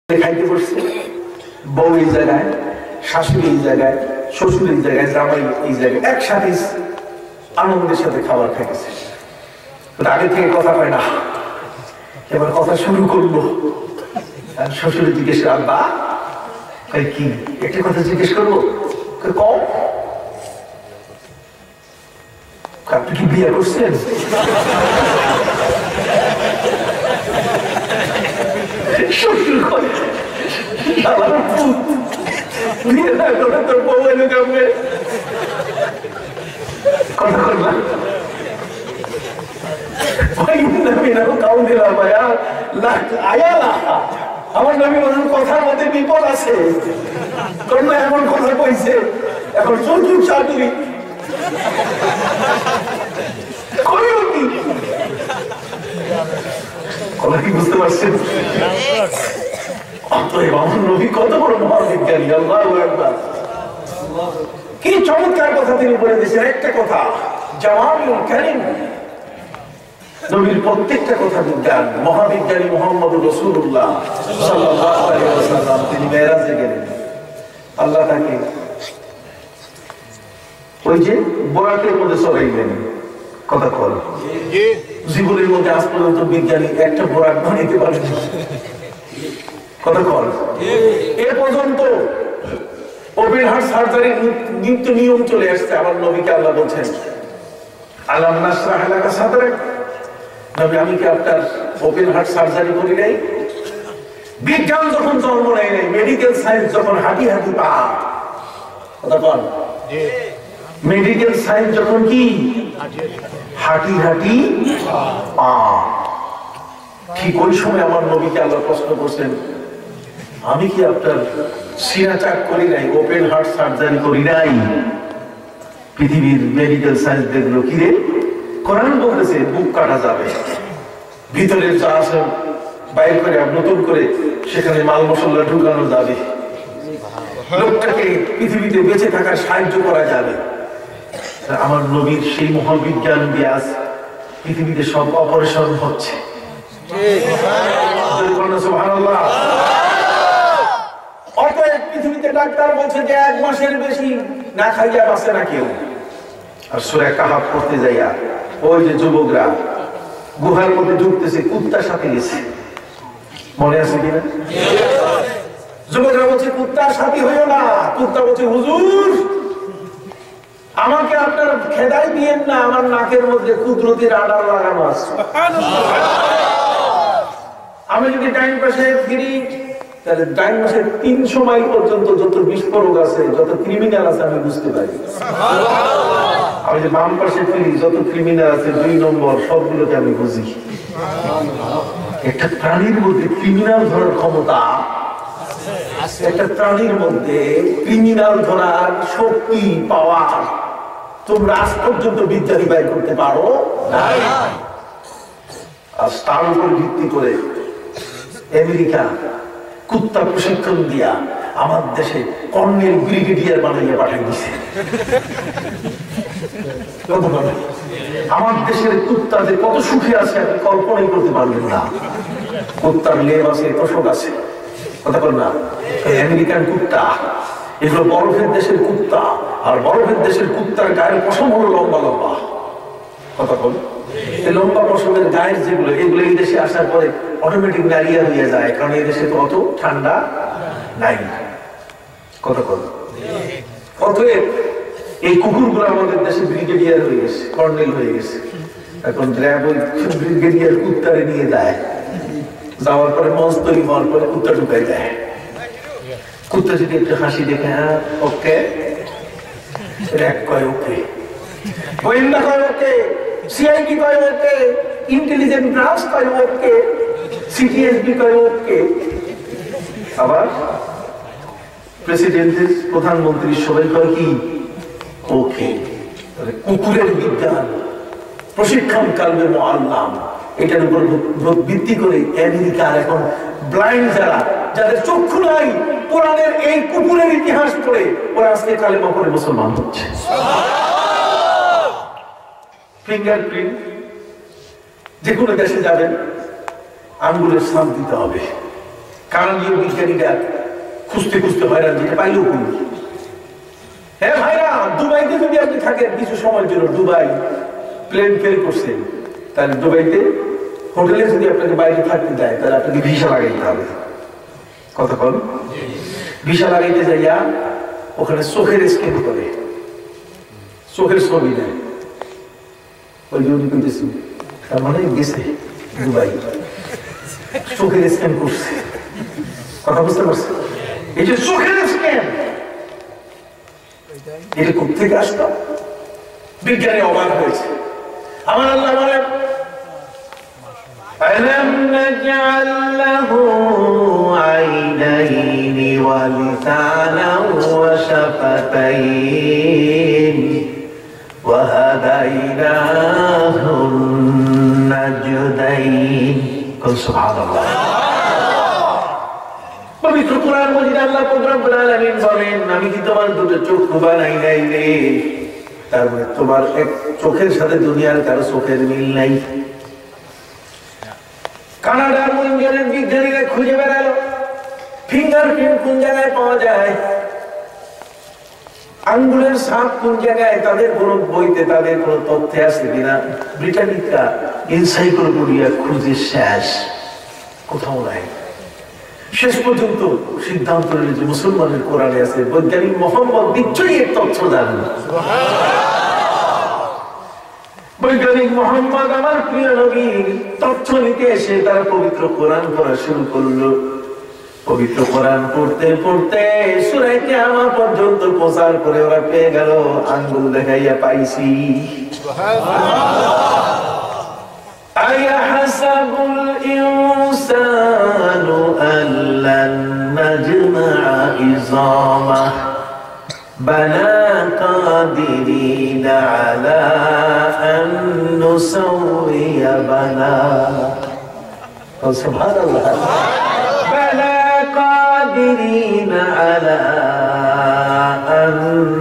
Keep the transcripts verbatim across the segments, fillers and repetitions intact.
খাইতে বসছে, বউ এই জায়গায়, শাশুড়ি এই জায়গায়, শ্বশুর এই জায়গায়, জামাই এই জায়গায়, একসাথে আনন্দের সাথে খাবার খাইতেছে। আগে থেকে কথা পায় না, এবার কথা শুরু করলো। শ্বশুরে জিজ্ঞেস আব্বা কি একটা কথা জিজ্ঞেস করবো? কম আপনি কি বিয়ে করছেন? শ্বশুর করে বিয়ে না করে তোর বউ এনে যাবে কথা করলাম। আমার নবী বলেন কথার মধ্যে বিপদ আছে, এমন কথা কইছে এখন চতুর চাতুরি কথা কি বুঝতে পারছেন? অতএব আমার নবী কত বড় মহাবিজ্ঞানী, আল্লাহু আকবার। কি চমৎকার কথা তিনি বলে দিয়েছেন। একটা কথা জাওয়ামিউল কালিম, নবীর প্রত্যেকটা কথা বিজ্ঞান। মহাবিজ্ঞানী মুহাম্মদ রাসূলুল্লাহ সাল্লাল্লাহু আলাইহি ওয়াসাল্লাম তিনি মেরাজে গেলেন। আল্লাহ তাকে ওই যে বোরাকের মধ্যে চড়াইলেন। কথা কল জীবনের মধ্যে আজ পর্যন্ত বিজ্ঞানী একটা বোরাক বানাইতে পারেন। কথা কল এ পর্যন্ত ওপেন হার্ট সার্জারির নিত্য নিয়ম চলে আসছে। আমার নবীকে আল্লাহ বলছেন আলাম নাশরাহ লাকা সাদরাক, নবী আমি কি আপনার ওপেন হার্ট সার্জারি করি নাই? বিজ্ঞান যখন জন্ম নেয় নাই, মেডিকেল সায়েন্স যখন হাঁটি হাঁটি পা, কথা বল, মেডিকেল সায়েন্স যখন কি হাঁটি হাঁটি পা, ঠিক ওই সময় আমার নবীকে আল্লাহ প্রশ্ন করছেন আমি কি আপনার সিনা চাক করি নাই, ওপেন হার্ট সার্জারি করি নাই? পৃথিবীর মেডিকেল সায়েন্স দেখলো কি রে, কোরআন বলতেছে বুক কাটা যাবে, ভিতরে যা আছে বাইর করে নতুন করে সেখানে মাল মশলা ঢুকানো যাবে, লোকটাকে পৃথিবীতে বেঁচে থাকার সাহায্য করা যাবে। আমার নবীর সেই মহাবিজ্ঞান দিয়ে আজ পৃথিবীতে সব অপারেশন হচ্ছে। সুবহানাল্লাহ। অতএব পৃথিবীতে ডাক্তার বলছে যে এক মাসের বেশি না খাইয়া বাঁচে না কেউ। আর সূরা কাহাফ পড়তে যাইয়া ওই যে যুবকরা গুহার মধ্যে ঢুকতেছে, কুত্তার সাথে গেছে, মনে আছে কিনা? যুবকরা বলছে কুত্তার সাথে হইও না। কুত্তা বলছে হুজুর আমাকে আপনার খেদাই দিয়েন না, আমার নাকের মধ্যে কুদরতির আডার লাগানো আছে, আমি যদি ডাইন পাশে ফিরি তাহলে ডাইন পাশে তিনশো মাইল পর্যন্ত যত বিস্ফোরক আছে, যত ক্রিমিনাল আছে আমি বুঝতে পারি। আমি যে বাম পাশে ফিরি যত ক্রিমিনাল আছে দুই নম্বর সবগুলোকে আমি বুঝি। একটা প্রাণীর মধ্যে ক্রিমিনাল ধরার ক্ষমতা, একটা প্রাণীর মধ্যে ক্রিমিনাল ধরার শক্তি পাওয়ার তোমরা আজ পর্যন্ত বিজ্ঞানী ব্যয় করতে পারো না। আর তার উপর ভিত্তি করে আমেরিকা কুত্তা প্রশিক্ষণ দিয়া আমার দেশে কর্নেল ব্রিগেডিয়ার বানাইয়া পাঠাই দিছে। আমার দেশের কুত্তা যে কত সুখে আছে আপনি কল্পনাই করতে পারবেন না। কুত্তার লেব আছে, তোষক আছে, কথা বল না, আমেরিকান কুত্তা, এগুলো বরফের দেশের কুত্তা। আর বরফের দেশের কুত্তার গায়ের পশম হলো লম্বা লম্বা, কথা বল, এই লম্বা পশমের গায়ের যেগুলো, এগুলো এই দেশে আসার পরে অটোমেটিক ম্যারিয়া হয়ে যায়, কারণ এই দেশে তো অত ঠান্ডা নাই, কথা বল। অতএব এই কুকুরগুলো আমাদের দেশে ব্রিগেডিয়ার হয়ে গেছে, কর্নেল হয়ে গেছে। এখন র্যাব ওই ব্রিগেডিয়ার কুত্তারে নিয়ে যায়, যাওয়ার পরে মঞ্চ তৈরি হওয়ার পরে কুত্তা ঢুকাই দেয়। কুত্তা যদি একটু হাসি দেখে হ্যাঁ ওকে, র্যাব কয় ওকে, গোয়েন্দা কয় ওকে, সিআইডি কয় ওকে, ইন্টেলিজেন্ট ব্রাঞ্চ কয় ওকে, সিটিএসবি কয় ওকে, আবার প্রেসিডেন্টের প্রধানমন্ত্রী সবাই কয় কি ওকে। কুকুরের বিজ্ঞান প্রশিক্ষণ কালবে মুআল্লাম, এটার উপর ভিত্তি করে আমেরিকার এখন ব্লাইন্ড যারা, যাদের চক্ষু নাই, কোরআনের এই কুকুরের ইতিহাস পড়ে ওরা আজকে কালেমা পড়ে মুসলমান হচ্ছে। ফিঙ্গারপ্রিন্ট যে কোনো দেশে যাবেন আঙ্গুলের ছাপ দিতে হবে, কারণ এই বিজ্ঞানীরা খুঁজতে খুঁজতে হয়রান যেটা পাইলেও করি। হ্যাঁ ভাইরা, দুবাইতে যদি আপনি থাকেন কিছু সময়ের জন্য, দুবাই প্লেন ফেল করছেন, তাহলে দুবাইতে হোটেলে যদি আপনাকে বাইরে থাকতে দেয় তাহলে আপনাকে ভিসা লাগাইতে হবে। কথা বল, ভিসা লাগাইতে যাইয়া ওখানে চোখের স্ক্যান করে, চোখের ছবি দেয়, ওই জন্য করতেছি তার মানে গেছে দুবাই, চোখের স্ক্যান করছে। কথা বুঝতে পারছে? এই যে চোখের স্ক্যান, এটা কোথা থেকে আসতো? বিজ্ঞানী অবাক হয়েছে। আমার আল্লাহ বলেন ألم نجعل له عينين ولسانا وشفتين وهديناه النجدين قل سبحان الله। পবিত্র কোরআন মজিদে আল্লাহ রব্বুল আলামিন বলেন, আমি কি তোমার দুটো চক্ষু বানাই নাই রে? তার মানে তোমার এক চোখের সাথে দুনিয়ার কারো চোখের মিল নাই। কানাডার ইঞ্জিনিয়ার বিজ্ঞানীরা খুঁজে বেড়ালো ফিঙ্গারপ্রিন্ট কোন জায়গায় পাওয়া যায়, আঙ্গুলের ছাপ কোন জায়গায়, তাদের কোন বইতে তাদের কোন তথ্য আছে কিনা। ব্রিটানিকরা এনসাইক্লোপিডিয়া খুঁজে শেষ, কোথাও নাই। শেষ পর্যন্ত সিদ্ধান্ত নিল যে মুসলমানের কোরআনে আছে। বৈজ্ঞানিক মোহাম্মদ নিশ্চয়ই এর তথ্য জানেন। বৈজ্ঞানিক মোহাম্মদ আমার প্রিয় নবীর তথ্য নিতে এসে তারা পবিত্র কোরআন পড়া শুরু করলো। পবিত্র কোরআন পড়তে পড়তে সূরা কিয়ামা পর্যন্ত প্রচার করে ওরা পেয়ে গেল, আঙ্গুল দেখাইয়া পাইছি। আয়াহাসাবুল ইনসানু আল্লান নাজমা'a ইযামা بلى قادرين على أن نسوي بنانا سبحان الله بلى قادرين على أن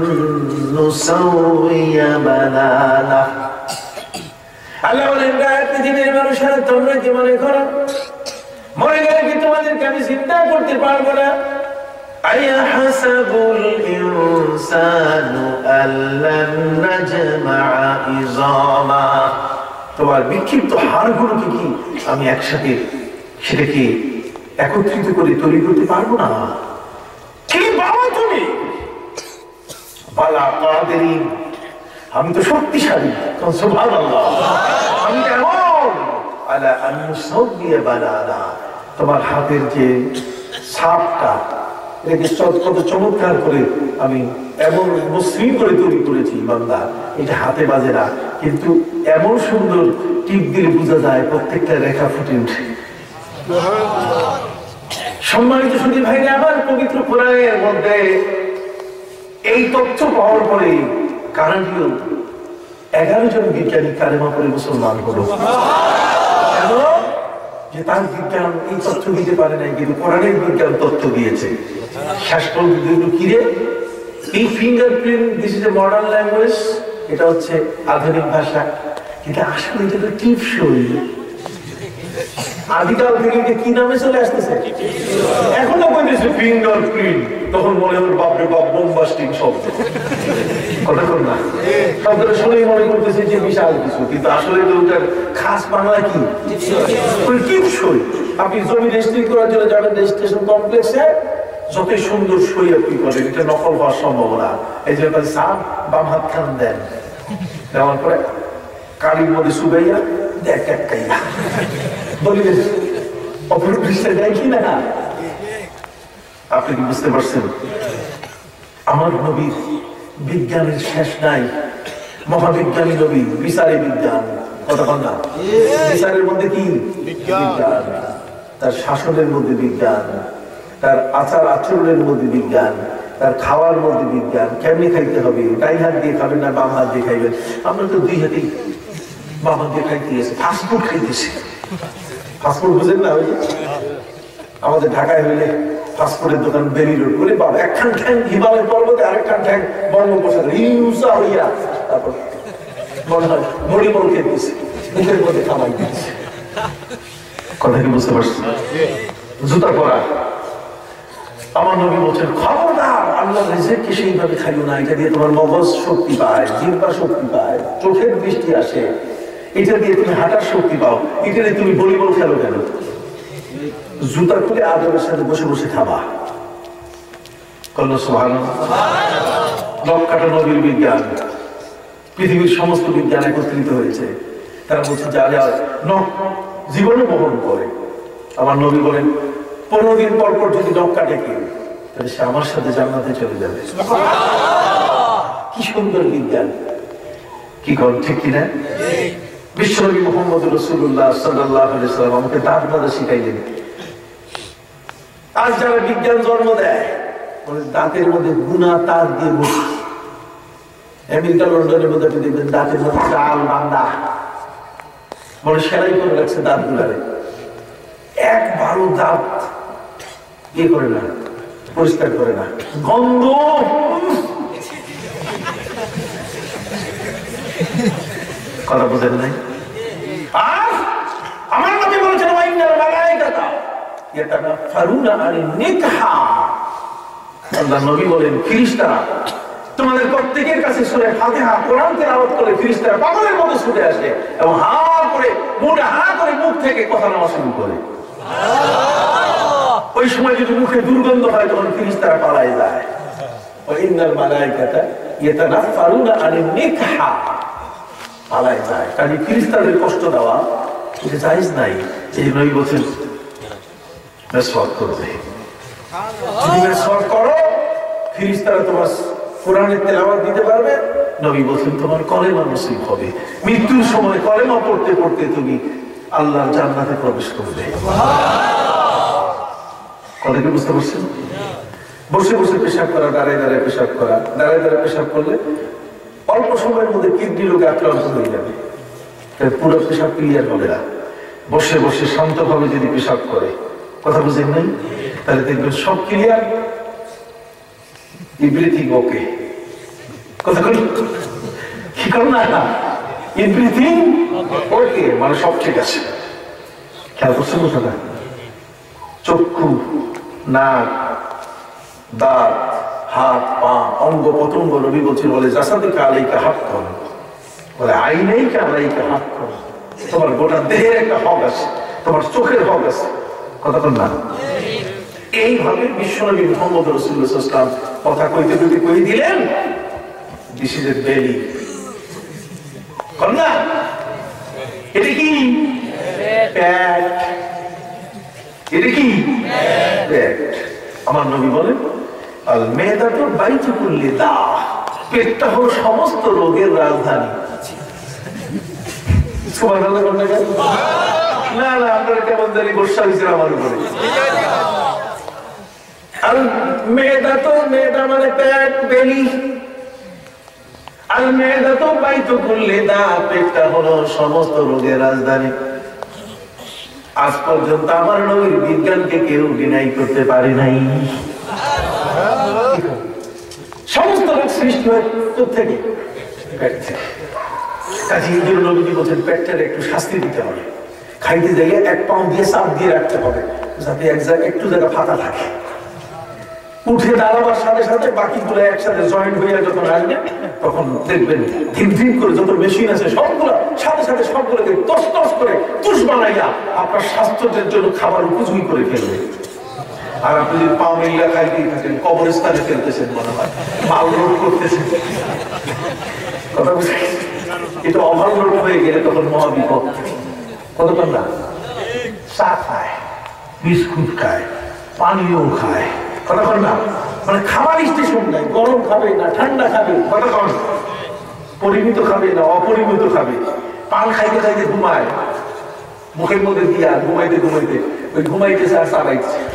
نسوي بنانا আল্লাহ বলেন, পৃথিবীর মানুষেরা তোমরা কি মনে করো মরে গেলে কি তোমাদেরকে আমি চিন্তা করতে পারবো না? أيحسب الإنسان أن لن نجمع عظاما তোমার বিক্ষিপ্ত হাড়গুলোকে কি আমি একসাথে সেটাকে একত্রিত করে তৈরি করতে পারবো না? কি বাবা তুমি? বালা কাদিরিন, আমি তো শক্তিশালী। সুবহানাল্লাহ, আমি এমন আলা আন নুসাউইয়া বানানা, তোমার হাতের যে ছাপটা কত চমৎকার করে আমি এমন মসৃণ করে তৈরি করেছি বান্দা, এটা হাতে বাজে না, কিন্তু এমন সুন্দর টিপ দিলে বোঝা যায় প্রত্যেকটা রেখা ফুটে উঠে। সম্মানিত সুধী ভাইরা আমার, পবিত্র কোরআনের মধ্যে এই তথ্য পাওয়ার পরে কানাডীয় এগারো জন বিজ্ঞানী কালেমা পড়ে মুসলমান হলো। যে তার বিজ্ঞান এই তথ্য দিতে পারে নাই, কিন্তু কোরআনের বিজ্ঞান তথ্য দিয়েছে। শেষ পর্যন্ত কিরে এই fingerprint, this is a modern language, এটা হচ্ছে আধুনিক ভাষা, কিন্তু আসলে এটা তো টিপসই। আদিকাল থেকে এটা কি নামে চলে আসতেছে? এখনো বলতেছে ফিঙ্গারপ্রিন্ট, তখন মনে হল বাপরে বাপ বোমবাস্টিং শব্দ। কথা বল না, শব্দটা শুনেই মনে করতেছে যে বিশাল কিছু, কিন্তু আসলে ওটার খাস বাংলা কি? টিপসই। আপনি জমি রেজিস্ট্রি করার জন্য যাবেন রেজিস্ট্রেশন কমপ্লেক্সে, যতই সুন্দর সই আপনি করেন, এটা নকল হওয়ার সম্ভাবনা। এই জন্য সাপ বাম হাত খান দেন, দেওয়ার পরে কালির মধ্যে সুগাইয়া দেখ এক কাইয়া বলিলেন অপরূপ দৃষ্টি দেয় কি না? আপনি কি বুঝতে পারছেন? আমার নবীর বিজ্ঞানের শেষ নাই। মহাবিজ্ঞানী নবী, বিচারে বিজ্ঞান। কথা বল না, বিচারের মধ্যে কি বিজ্ঞান, তার শাসনের মধ্যে বিজ্ঞান, তার আচার আচরণের মধ্যে বিজ্ঞান, তার খাওয়ার মধ্যে বিজ্ঞান। কেমনি খাইতে হবে, ডাই হাত দিয়ে খাবেন না বাম হাত দিয়ে খাইবেন। আমরা তো দুই হাতেই বাম হাত দিয়ে খাইতে গেছি, ফাস্টফুড খাইতেছি। ফাস্টফুড বুঝেন না? ওই আমাদের ঢাকায় হইলে ফাস্টফুডের দোকান বেরি রোড করে বাবা একখান ঠ্যাং হিমালয় পর্বতে, আরেকখান ঠ্যাং বঙ্গোপসাগর, হিংসা হইয়া তারপর মনে হয় মরি মর খেতেছে, মুখের মধ্যে খাবার দিচ্ছে। কথা কি বুঝতে পারছি? জুতা পরা আমার নবী বলছেন খবরদার আল্লাহ রিজিককে সেইভাবে খাইও না, এটা দিয়ে তোমার মগজ শক্তি পায়, জিহ্বা শক্তি পায়, চোখের দৃষ্টি আসে, এটা দিয়ে তুমি হাঁটার শক্তি পাও, এটা দিয়ে তুমি ভলিবল খেলো কেন? জুতা খুলে আদরের সাথে বসে বসে খাবা। নখ কাটা নবীর বিজ্ঞান, পৃথিবীর সমস্ত বিজ্ঞান একত্রিত হয়েছে। তারা বলছে যা যা নখ জীবনে বহন করে। আমার নবী বলেন পনেরো দিন পর পর যদি নখ কাটে কেউ, তাহলে সে আমার সাথে জান্নাতে চলে যাবে। কি সুন্দর বিজ্ঞান, কি কর ঠিক কিনা? বিশ্বনবী মুহাম্মদ রাসূলুল্লাহ সাল্লাল্লাহু আলাইহি ওয়াসাল্লাম আমাকে দাঁত মাজা শিখাইলেন। আজ যারা বিজ্ঞান জন্ম দেয়, দাঁতের মধ্যে গুণা তার দিয়ে বসে, আমেরিকা লন্ডনের মধ্যে আপনি দেখবেন দাঁতের মধ্যে চাল বান্দা মনে সেলাই করে রাখছে দাঁত গুলারে, একবারও দাঁত ইয়ে করে না, পরিষ্কার করে না, গন্ধ। কথা বোঝেন নাই? আর আমার নবী বলেছেন ওয়াইনাল মালাইকাতা ইয়াতানাফারুনা আনিন নিকহা। আল্লাহ নবী বলেন ফেরেশতারা তোমাদের প্রত্যেকের কাছে সূরা ফাতিহা কোরআন তেলাওয়াত করে ফেরেশতারা পাগলের মতো ছুটে আসে এবং হা করে মুখে হা করে মুখ থেকে কথা নেওয়া শুরু করে। সুবহানাল্লাহ। ওই সময় যদি মুখে দুর্গন্ধ হয় তখন ফেরেশতারা পালায় যায়। ওয়াইনাল মালাইকাতা ইয়াতানাফারুনা আনিন নিকহা, পালায় যায়। কাজে ফেরেশতাদের কষ্ট দেওয়া এটা জায়েজ নাই। এই নবী বলেন মেসওয়াক করবে, যদি মেসওয়াক করো ফেরেশতারা তোমার কোরআনের তেলাওয়াত দিতে পারবে। নবী বলেন তোমার কলেমা নসিব হবে, মৃত্যুর সময় কলেমা পড়তে পড়তে তুমি আল্লাহর জান্নাতে প্রবেশ করবে। কথা কি বুঝতে পারছেন? বসে বসে পেশাব করা, দাঁড়ায় দাঁড়ায় পেশাব করা, দাঁড়ায় দাঁড়ায় পেশাব করলে অল্প সময়ের মধ্যে কিডনি রোগে আক্রান্ত হয়ে যাবে, পুরো পেশাব ক্লিয়ার হবে না। বসে বসে শান্তভাবে যদি পেশাব করে, কথা বুঝেন নাই, তাহলে দেখবেন সব ক্লিয়ার, এভরিথিং ওকে। কথা বলি কি করুন না, এভরিথিং ওকে মানে সব ঠিক আছে। খেয়াল করছেন কথাটা? চক্ষু, নাক, দাঁত, হাত, পা, অঙ্গ প্রত্যঙ্গ নবী বলছেন বলে জাসাদিকা আলাইকা হাক্কুন, বলে আইনাইকা আলাইকা হাক্কুন, তোমার গোটা দেহের একটা হক আছে, তোমার চোখের হক আছে। কথা বল না? এইভাবে বিশ্বনবী মুহাম্মদ রাসূলুল্লাহ সাল্লাল্লাহু আলাইহি ওয়াসাল্লাম কথা কইতে কইতে কই দিলেন দিস ইজ এ বেলি। কন্যা এটা কি? পেট। এটা কি? পেট। আমার নবী বলেন আল মেদাতু বাইতু কুল্লি দা, পেটটা হলো সমস্ত রোগের রাজধানী। সুবহানাল্লাহ। না না আপনারা কেমন জানি বর্ষা হয়েছিল আমার উপরে। আর মেদা তো মেদা মানে পেট, বেলি। আর মেদা তো বাইতু কুল্লি দা, পেটটা হলো সমস্ত রোগের রাজধানী। আজ পর্যন্ত আমার নবীর বিজ্ঞানকে কেউ ডিনাই করতে পারে নাই। সমস্ত রোগ সৃষ্টি হয় থেকে পেট থেকে। কাজে এই জন্য নবীজি বলছেন পেটটার একটু শাস্তি দিতে হবে, খাইতে যাইলে এক পাও দিয়ে চাপ দিয়ে রাখতে হবে যাতে এক জায়গায় একটু জায়গা ফাঁকা থাকে। উঠে দাঁড়াবার সাথে সাথে বাকিগুলো একসাথে জয়েন্ট হয়ে যখন আসবে তখন দেখবেন ধিম ধিম করে যত মেশিন আছে সবগুলো সাথে সাথে সবগুলোকে তস তস করে তুষ বানাইয়া আপনার স্বাস্থ্যের জন্য খাবার উপযোগী করে ফেলবে। আর আপনি যদি পা মিল্লা খাইতেই থাকেন, কবরস্থানে ফেলতেছেন, মনে হয় মাল রোড করতেছেন। কথা বুঝে এটা ওভারলোড হয়ে গেলে তখন মহাবিপদ। কতক্ষণ না চা খায়, বিস্কুট খায়, পানীয় খায়, কতক্ষণ না মানে খাবার স্টেশন নাই, গরম খাবে না ঠান্ডা খাবে, কতক্ষণ পরিমিত খাবে না অপরিমিত খাবে, পান খাইতে খাইতে ঘুমায়, মুখের মধ্যে দিয়া ঘুমাইতে ঘুমাইতে ওই ঘুমাইতেছে আর চালাইছে।